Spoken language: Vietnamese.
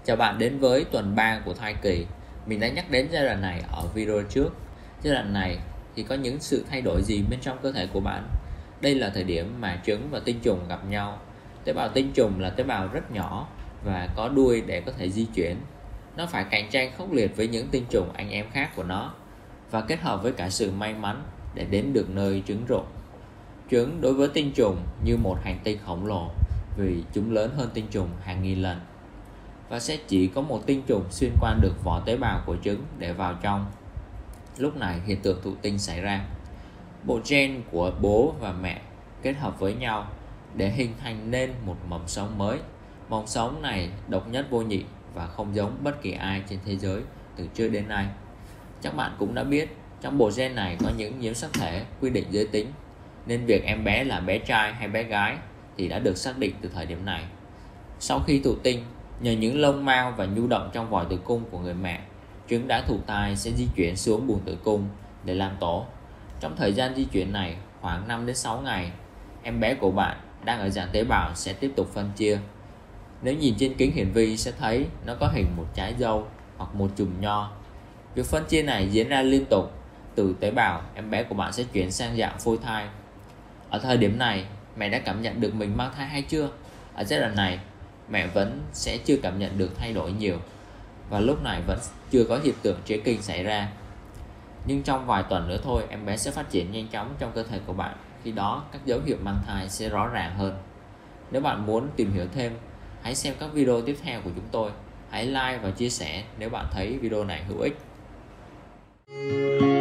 Chào bạn đến với tuần 3 của thai kỳ. Mình đã nhắc đến giai đoạn này ở video trước. Giai đoạn này thì có những sự thay đổi gì bên trong cơ thể của bạn? Đây là thời điểm mà trứng và tinh trùng gặp nhau. Tế bào tinh trùng là tế bào rất nhỏ và có đuôi để có thể di chuyển. Nó phải cạnh tranh khốc liệt với những tinh trùng anh em khác của nó và kết hợp với cả sự may mắn để đến được nơi trứng rụng. Trứng đối với tinh trùng như một hành tinh khổng lồ vì chúng lớn hơn tinh trùng hàng nghìn lần và sẽ chỉ có một tinh trùng xuyên qua được vỏ tế bào của trứng để vào trong. Lúc này hiện tượng thụ tinh xảy ra. Bộ gen của bố và mẹ kết hợp với nhau để hình thành nên một mầm sống mới. Mầm sống này độc nhất vô nhị và không giống bất kỳ ai trên thế giới từ trước đến nay. Chắc bạn cũng đã biết trong bộ gen này có những nhiễm sắc thể quy định giới tính, nên việc em bé là bé trai hay bé gái thì đã được xác định từ thời điểm này. Sau khi thụ tinh, nhờ những lông mao và nhu động trong vòi tử cung của người mẹ, trứng đã thụ thai sẽ di chuyển xuống buồng tử cung để làm tổ. Trong thời gian di chuyển này, khoảng 5 đến 6 ngày, em bé của bạn đang ở dạng tế bào sẽ tiếp tục phân chia. Nếu nhìn trên kính hiển vi sẽ thấy nó có hình một trái dâu hoặc một chùm nho. Việc phân chia này diễn ra liên tục. Từ tế bào, em bé của bạn sẽ chuyển sang dạng phôi thai. Ở thời điểm này, mẹ đã cảm nhận được mình mang thai hay chưa? Ở giai đoạn này, mẹ vẫn sẽ chưa cảm nhận được thay đổi nhiều và lúc này vẫn chưa có hiện tượng trễ kinh xảy ra. Nhưng trong vài tuần nữa thôi, em bé sẽ phát triển nhanh chóng trong cơ thể của bạn. Khi đó, các dấu hiệu mang thai sẽ rõ ràng hơn. Nếu bạn muốn tìm hiểu thêm, hãy xem các video tiếp theo của chúng tôi. Hãy like và chia sẻ nếu bạn thấy video này hữu ích.